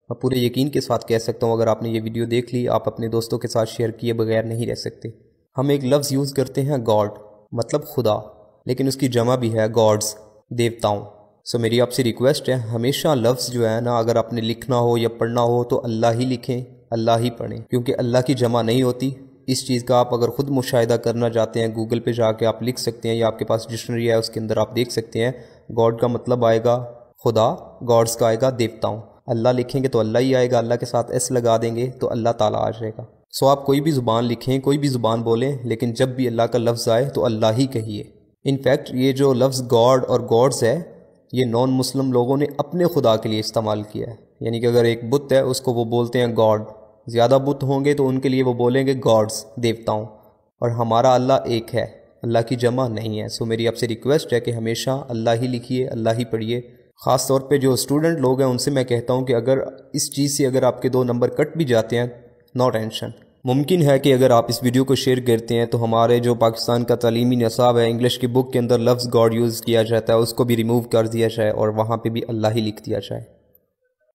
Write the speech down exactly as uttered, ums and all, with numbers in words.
میں پورے یقین کے ساتھ کہہ سکتا ہوں اگر آپ نے یہ ویڈیو دیکھ لی آپ اپنے دوستوں کے ساتھ شیئر کیے بغیر نہیں رہ سکتے۔ ہم ایک لفظ یوز کرتے ہیں گاڈ، مطلب خدا، لیکن اس کی جمع بھی ہے گاڈز، دیوتاؤں۔ سو میری آپ سے ریکویسٹ ہے ہمیشہ لفظ جو ہے نا اگر آپ نے لکھنا ہو یا پڑھنا ہو تو اللہ ہی لکھیں، اللہ ہی پڑھیں، کیونکہ اللہ کی جمع نہیں ہوتی۔ اس چیز کا آپ اگر خود مشاہدہ کرنا چاہتے ہیں گوگل پہ جا کے آپ لکھ سکتے ہیں، یا آپ کے پاس ڈکشنری ہے اس کے اندر آپ دیکھ سکتے ہیں۔ گاڈ کا مطلب آئے گا خدا، گاڈز کا آئے گا دیوتاؤں۔ اللہ لکھیں گے تو اللہ ہی آئے گا، اللہ کے ساتھ ایس لگا دیں گے تو اللہ تعالیٰ آ جائے گا۔ سو آپ کوئی بھی زبان لکھیں، کوئی بھی زبان بولیں، لیکن جب بھی اللہ کا لفظ آئے تو اللہ ہی کہیے۔ انفیکٹ یہ جو لفظ گاڈ اور گاڈز ہے یہ نان مسلم لوگوں نے اپنے خدا کے لیے استعمال کیا ہے، یعنی کہ اگر ایک بت ہے اس کو وہ بولتے ہیں گاڈ، زیادہ بت ہوں گے تو ان کے لیے وہ بولیں گے گاڈز، دیوتاؤں، اور ہمارا اللہ ایک ہے، اللہ کی جمع نہیں ہے۔ سو میری آپ سے ریکویسٹ ہے کہ ہمیشہ اللہ ہی لکھیے، اللہ ہی پڑھیے۔ خاص طور پہ جو اسٹوڈنٹ لوگ ہیں ان سے میں کہتا ہوں کہ اگر اس چیز سے اگر آپ کے دو نمبر کٹ بھی جاتے ہیں نو ٹینشن، ممکن ہے کہ اگر آپ اس ویڈیو کو شیئر کرتے ہیں تو ہمارے جو پاکستان کا تعلیمی نصاب ہے انگلش کی بک کے اندر لفظ گاڈ یوز کیا جاتا ہے اس کو بھی ریموو کر دیا جائے اور وہاں پہ بھی اللہ ہی لکھ دیا جائے۔